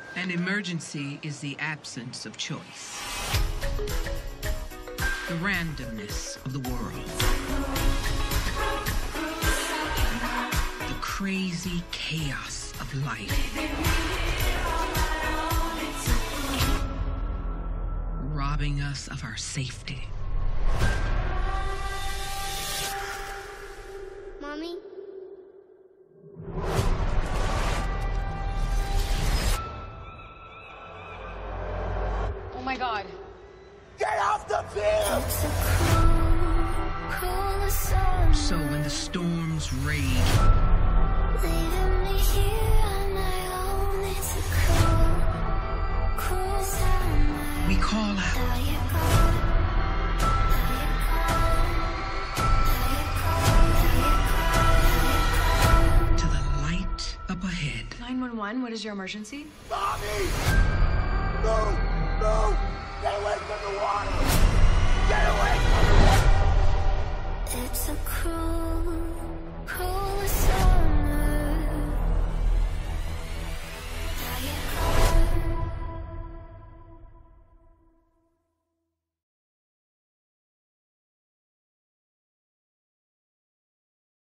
An emergency is the absence of choice. The randomness of the world. The crazy chaos of life. Robbing us of our safety. Mommy? Oh my God. Get off the field! So when the storms rage, we call out. To the light up ahead. 911, what is your emergency? Mommy! No! No! Get away from the water! Get away from the water! It's a cruel